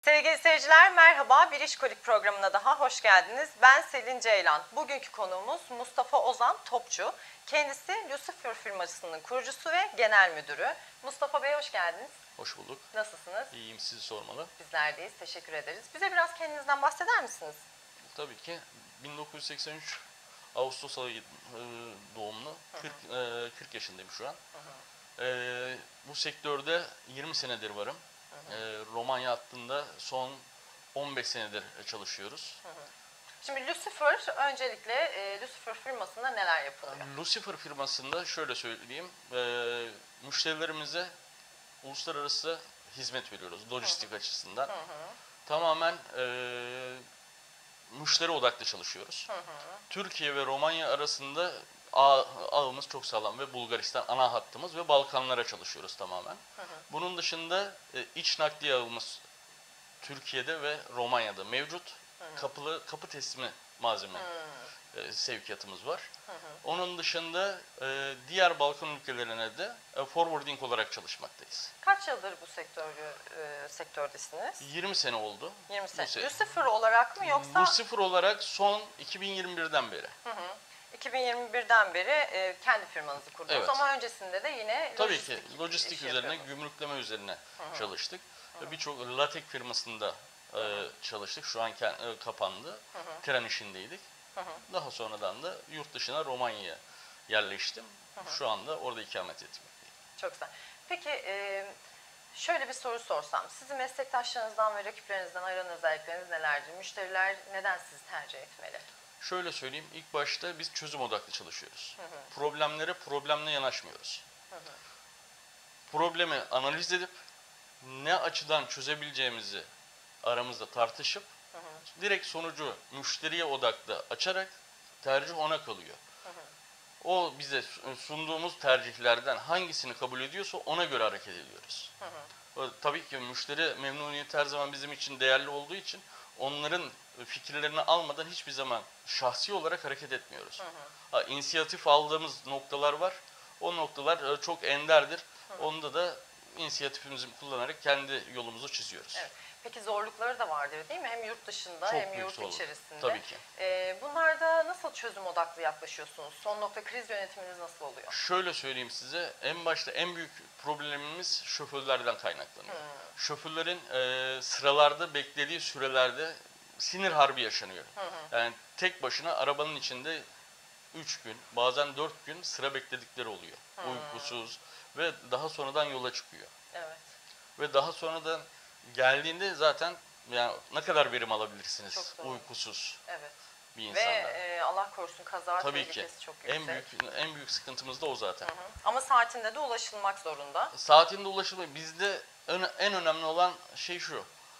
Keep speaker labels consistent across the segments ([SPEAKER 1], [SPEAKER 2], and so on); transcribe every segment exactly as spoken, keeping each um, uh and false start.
[SPEAKER 1] Sevgili seyirciler merhaba, Bir İşkolik programına daha hoş geldiniz. Ben Selin Ceylan. Bugünkü konuğumuz Mustafa Ozan Topçu. Kendisi Lucifer firmasının kurucusu ve genel müdürü. Mustafa Bey hoş geldiniz.
[SPEAKER 2] Hoş bulduk.
[SPEAKER 1] Nasılsınız?
[SPEAKER 2] İyiyim, sizi sormalı.
[SPEAKER 1] Bizler deyiz, teşekkür ederiz. Bize biraz kendinizden bahseder misiniz?
[SPEAKER 2] Tabii ki bin dokuz yüz seksen üç Ağustos ayı e, doğumlu, kırk, e, kırk yaşındayım şu an.
[SPEAKER 1] Hı hı.
[SPEAKER 2] E, bu sektörde yirmi senedir varım. Hı hı. E, Romanya hattında son on beş senedir çalışıyoruz.
[SPEAKER 1] Hı hı. Şimdi Lucifer, öncelikle e, Lucifer firmasında neler yapılıyor?
[SPEAKER 2] Lucifer firmasında şöyle söyleyeyim, e, müşterilerimize uluslararası hizmet veriyoruz lojistik hı hı. açısından. Hı hı. Tamamen e, müşteri odaklı çalışıyoruz. Hı hı. Türkiye ve Romanya arasında ağ, ağımız çok sağlam ve Bulgaristan ana hattımız ve Balkanlara çalışıyoruz tamamen. Hı hı. Bunun dışında e, iç nakliye ağımız Türkiye'de ve Romanya'da mevcut. Hı hı. Kapılı kapı teslimi malzeme hı. E, sevkiyatımız var. Hı hı. Onun dışında e, diğer Balkan ülkelerine de e, forwarding olarak çalışmaktayız.
[SPEAKER 1] Kaç yıldır bu sektörü e, sektördesiniz?
[SPEAKER 2] yirmi sene oldu.
[SPEAKER 1] yirmi sene. Lucifer olarak mı yoksa?
[SPEAKER 2] Lucifer olarak son iki bin yirmi birden beri. Hı hı.
[SPEAKER 1] iki bin yirmi birden beri e, kendi firmanızı kurdunuz evet. Ama öncesinde de yine
[SPEAKER 2] tabii
[SPEAKER 1] lojistik
[SPEAKER 2] ki lojistik üzerine, gümrükleme üzerine hı hı. çalıştık. Birçok latek firmasında e, çalıştık. Şu an e, kapandı. Hı hı. Tren işindeydik. Hı hı. Daha sonradan da yurt dışına Romanya'ya yerleştim. Hı hı. Şu anda orada ikamet etmekteyim.
[SPEAKER 1] Çok güzel. Peki e, şöyle bir soru sorsam. Sizi meslektaşlarınızdan ve rakiplerinizden ayıran özellikleriniz nelerdir? Müşteriler neden sizi tercih etmeli?
[SPEAKER 2] Şöyle söyleyeyim, ilk başta biz çözüm odaklı çalışıyoruz. Hı hı. Problemlere problemle yanaşmıyoruz. Hı hı. Problemi analiz edip ne açıdan çözebileceğimizi aramızda tartışıp hı hı. direkt sonucu müşteriye odaklı açarak tercih ona kalıyor. Hı hı. O bize sunduğumuz tercihlerden hangisini kabul ediyorsa ona göre hareket ediyoruz. Hı hı. Tabii ki müşteri memnuniyeti her zaman bizim için değerli olduğu için onların fikirlerini almadan hiçbir zaman şahsi olarak hareket etmiyoruz. Hı hı. Ha, inisiyatif aldığımız noktalar var. O noktalar çok enderdir. Hı hı. Onda da inisiyatifimizi kullanarak kendi yolumuzu çiziyoruz.
[SPEAKER 1] Evet. Peki zorlukları da vardır değil mi? Hem yurt dışında
[SPEAKER 2] çok
[SPEAKER 1] hem yurt
[SPEAKER 2] zorluk.
[SPEAKER 1] içerisinde.
[SPEAKER 2] Tabii ki.
[SPEAKER 1] Ee, bunlarda nasıl çözüm odaklı yaklaşıyorsunuz? Son nokta kriz yönetiminiz nasıl oluyor?
[SPEAKER 2] Şöyle söyleyeyim size, en başta en büyük problemimiz şoförlerden kaynaklanıyor. Hmm. Şoförlerin e, sıralarda beklediği sürelerde sinir harbi yaşanıyor. Hı hı. Yani tek başına arabanın içinde üç gün, bazen dört gün sıra bekledikleri oluyor. Hı. Uykusuz ve daha sonradan yola çıkıyor. Evet. Ve daha sonradan geldiğinde zaten yani ne kadar verim alabilirsiniz uykusuz. Evet. Bir insanda.
[SPEAKER 1] Ve e, Allah korusun kaza
[SPEAKER 2] tabii
[SPEAKER 1] tehlikesi
[SPEAKER 2] ki.
[SPEAKER 1] çok yüksek.
[SPEAKER 2] En büyük en büyük sıkıntımız da o zaten. Hı hı.
[SPEAKER 1] Ama saatinde de ulaşılmak zorunda.
[SPEAKER 2] Saatinde ulaşılmak. Bizde en önemli olan şey şu.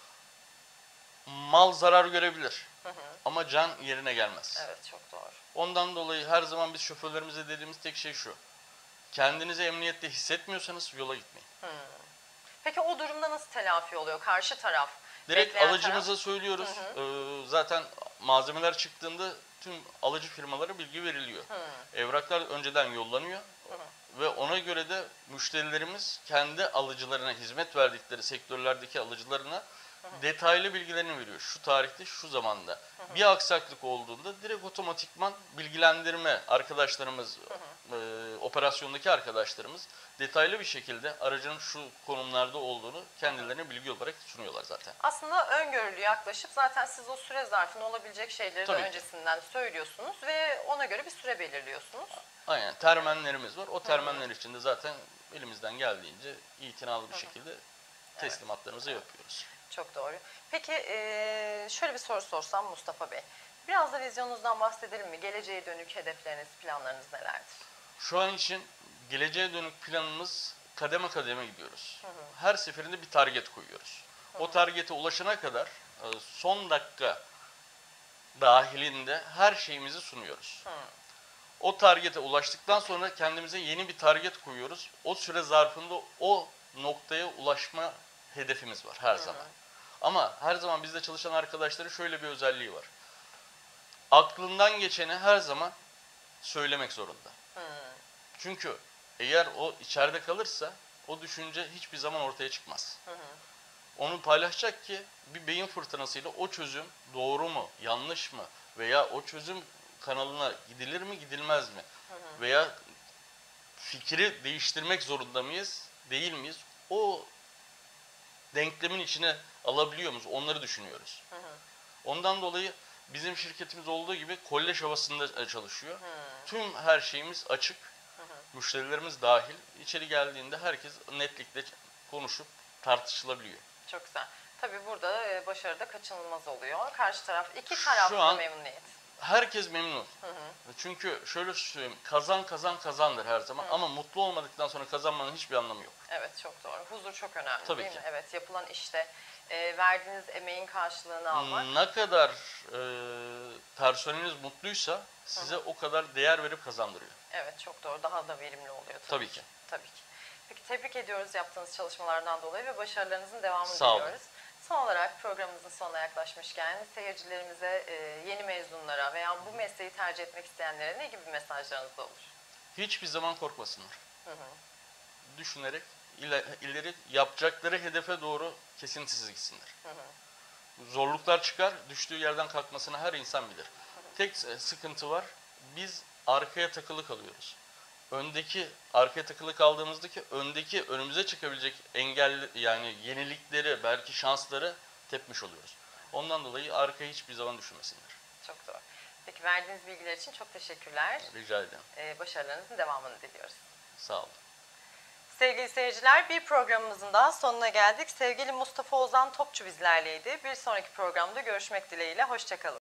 [SPEAKER 2] Mal zarar görebilir. Hı hı. Ama can yerine gelmez.
[SPEAKER 1] Evet, çok doğru.
[SPEAKER 2] Ondan dolayı her zaman biz şoförlerimize dediğimiz tek şey şu. Kendinizi emniyette hissetmiyorsanız yola gitmeyin. Hı.
[SPEAKER 1] Peki o durumda nasıl telafi oluyor karşı taraf?
[SPEAKER 2] Direkt alıcımıza taraf söylüyoruz. Hı hı. Ee, zaten malzemeler çıktığında tüm alıcı firmalara bilgi veriliyor. Hı. Evraklar önceden yollanıyor. Hı hı. Ve ona göre de müşterilerimiz kendi alıcılarına, hizmet verdikleri sektörlerdeki alıcılarına hı hı. detaylı bilgilerini veriyor. Şu tarihte, şu zamanda. Hı hı. Bir aksaklık olduğunda direkt otomatikman bilgilendirme arkadaşlarımız, hı hı. E, operasyondaki arkadaşlarımız detaylı bir şekilde aracın şu konumlarda olduğunu kendilerine bilgi olarak sunuyorlar zaten.
[SPEAKER 1] Aslında öngörülü yaklaşıp zaten siz o süre zarfında olabilecek şeyleri
[SPEAKER 2] Tabii
[SPEAKER 1] de öncesinden ki söylüyorsunuz ve ona göre bir süre belirliyorsunuz.
[SPEAKER 2] Aynen. Termenlerimiz var. O termenler için de zaten elimizden geldiğince itinalı bir Hı -hı. şekilde teslimatlarımızı evet. yapıyoruz.
[SPEAKER 1] Çok doğru. Peki şöyle bir soru sorsam Mustafa Bey. Biraz da vizyonunuzdan bahsedelim mi? Geleceğe dönük hedefleriniz, planlarınız nelerdir?
[SPEAKER 2] Şu an için geleceğe dönük planımız kademe kademe gidiyoruz. Hı hı. Her seferinde bir target koyuyoruz. Hı hı. O targete ulaşana kadar son dakika dahilinde her şeyimizi sunuyoruz. Hı. O targete ulaştıktan sonra kendimize yeni bir target koyuyoruz. O süre zarfında o noktaya ulaşma hedefimiz var her zaman. Hı. Ama her zaman bizde çalışan arkadaşların şöyle bir özelliği var. Aklından geçeni her zaman söylemek zorunda. Hı. Çünkü eğer o içeride kalırsa o düşünce hiçbir zaman ortaya çıkmaz. Hı hı. onu paylaşacak ki bir beyin fırtınasıyla o çözüm doğru mu, yanlış mı veya o çözüm kanalına gidilir mi, gidilmez mi? Hı hı. Veya fikri değiştirmek zorunda mıyız, değil miyiz? O denklemin içine alabiliyor muyuz? Onları düşünüyoruz. Hı hı. Ondan dolayı bizim şirketimiz olduğu gibi kolej havasında çalışıyor. Hı. Tüm her şeyimiz açık. Hı hı. Müşterilerimiz dahil. İçeri geldiğinde herkes netlikle konuşup tartışılabiliyor.
[SPEAKER 1] Çok güzel. Tabii burada başarı da kaçınılmaz oluyor. Karşı taraf, iki taraf da memnuniyet.
[SPEAKER 2] Herkes memnun. Hı hı. Çünkü şöyle söyleyeyim, kazan kazan kazandır her zaman. Hı. Ama mutlu olmadıktan sonra kazanmanın hiçbir anlamı yok.
[SPEAKER 1] Evet, çok doğru. Huzur çok önemli.
[SPEAKER 2] Tabii
[SPEAKER 1] değil
[SPEAKER 2] ki.
[SPEAKER 1] mi? Evet, yapılan işte e, verdiğiniz emeğin karşılığını almak.
[SPEAKER 2] Ne kadar e, personeliniz mutluysa size hı hı. o kadar değer verip kazandırıyor.
[SPEAKER 1] Evet, çok doğru. Daha da verimli oluyor tabii,
[SPEAKER 2] tabii
[SPEAKER 1] ki.
[SPEAKER 2] ki.
[SPEAKER 1] Tabii ki. Peki tebrik ediyoruz yaptığınız çalışmalardan dolayı ve başarılarınızın devamını
[SPEAKER 2] Sağ olun.
[SPEAKER 1] diliyoruz. Son olarak programımızın sonuna yaklaşmışken seyircilerimize, e, yeni mezunlara veya bu mesleği tercih etmek isteyenlere ne gibi mesajlarınız da olur?
[SPEAKER 2] Hiçbir zaman korkmasınlar. Hı hı. Düşünerek ileri, ileri yapacakları hedefe doğru kesintisiz gitsinler. Hı hı. Zorluklar çıkar, düştüğü yerden kalkmasını her insan bilir. Hı hı. Tek sıkıntı var, biz arkaya takılı kalıyoruz. Öndeki, arkaya takılı kaldığımızdaki öndeki önümüze çıkabilecek engelli yani yenilikleri, belki şansları tepmiş oluyoruz. Ondan dolayı arkaya hiçbir zaman düşünmesinler.
[SPEAKER 1] Çok doğru. Peki verdiğiniz bilgiler için çok teşekkürler.
[SPEAKER 2] Rica ederim.
[SPEAKER 1] Ee, başarılarınızın devamını diliyoruz.
[SPEAKER 2] Sağ olun.
[SPEAKER 1] Sevgili seyirciler, bir programımızın daha sonuna geldik. Sevgili Mustafa Ozan Topçu bizlerleydi. Bir sonraki programda görüşmek dileğiyle. Hoşça kalın.